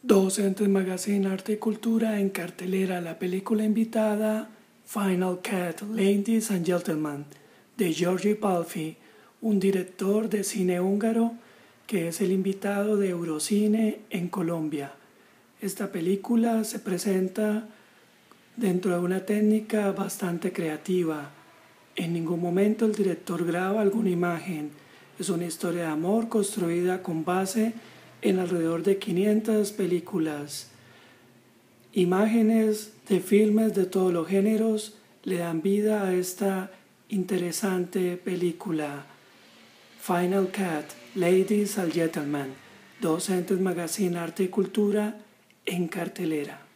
Docentes Magazine Arte y Cultura en cartelera la película invitada Final Cut, Ladies and Gentlemen, de György Palfi, un director de cine húngaro que es el invitado de Eurocine en Colombia. Esta película se presenta dentro de una técnica bastante creativa. En ningún momento el director graba alguna imagen. Es una historia de amor construida con base en alrededor de 500 películas. Imágenes de filmes de todos los géneros le dan vida a esta interesante película. Final Cut, Ladies and Gentlemen, Docentes Magazine Arte y Cultura en cartelera.